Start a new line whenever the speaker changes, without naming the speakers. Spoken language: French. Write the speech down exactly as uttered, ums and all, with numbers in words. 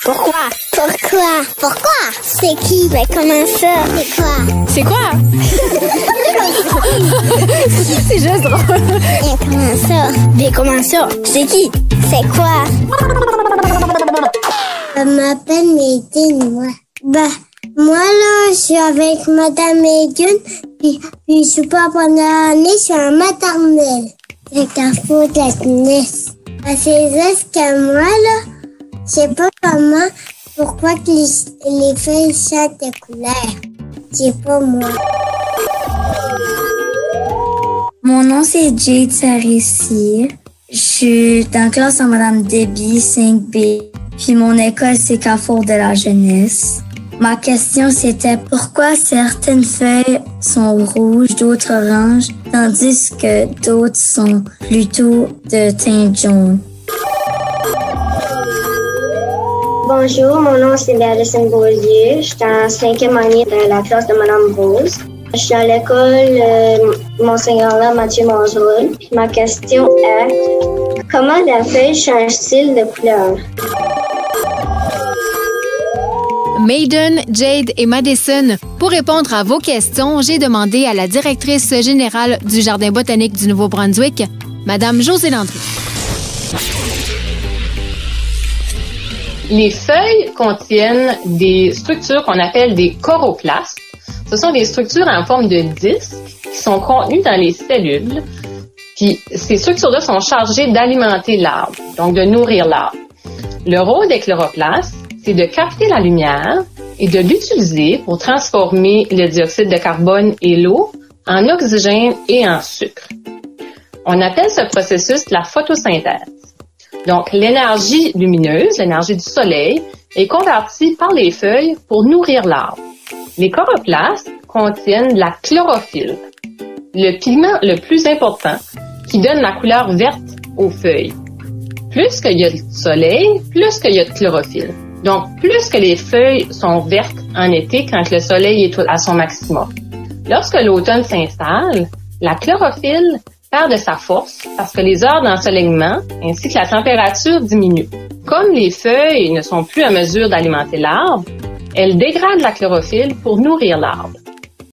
Pourquoi? Pourquoi? Pourquoi? C'est qui? Mais comment ça? C'est quoi?
C'est quoi? C'est juste drôle.
Mais comment ça?
Mais comment ça? C'est qui?
C'est quoi? Je m'appelle Megan, moi. Ben, moi, là, je suis avec Madame Megan, puis, puis je suis pas pendant l'année, je suis en maternelle. C'est qu'à faut de la tennis. C'est juste que moi, là, je sais pas comment, pourquoi que les, les feuilles changent de couleur. C'est pas moi.
Mon nom, c'est Jade Sarissi. Je suis dans la classe en Madame Debbie, cinq B. Puis mon école, c'est Carrefour de la jeunesse. Ma question, c'était pourquoi certaines feuilles sont rouges, d'autres oranges, tandis que d'autres sont plutôt de teint jaune.
Bonjour, mon nom c'est Alison Beaulieu. Je suis en cinquième année de la classe de Madame Rose. Je suis à l'école euh, Monseigneur Mathieu Mongeroul. Ma question est comment la feuille change-t-il de couleur?
Maiden, Jade et Madison, pour répondre à vos questions, j'ai demandé à la directrice générale du Jardin botanique du Nouveau-Brunswick, Madame Josée Landry.
Les feuilles contiennent des structures qu'on appelle des choroplastes. Ce sont des structures en forme de disque qui sont contenues dans les cellules. Puis ces structures-là sont chargées d'alimenter l'arbre, donc de nourrir l'arbre. Le rôle des chloroplastes, c'est de capter la lumière et de l'utiliser pour transformer le dioxyde de carbone et l'eau en oxygène et en sucre. On appelle ce processus la photosynthèse. Donc, l'énergie lumineuse, l'énergie du soleil, est convertie par les feuilles pour nourrir l'arbre. Les choroplastes contiennent de la chlorophylle, le pigment le plus important qui donne la couleur verte aux feuilles. Plus qu'il y a de soleil, plus qu'il y a de chlorophylle. Donc, plus que les feuilles sont vertes en été quand le soleil est à son maximum. Lorsque l'automne s'installe, la chlorophylle perd de sa force parce que les heures d'ensoleillement ainsi que la température diminuent. Comme les feuilles ne sont plus en mesure d'alimenter l'arbre, elles dégradent la chlorophylle pour nourrir l'arbre.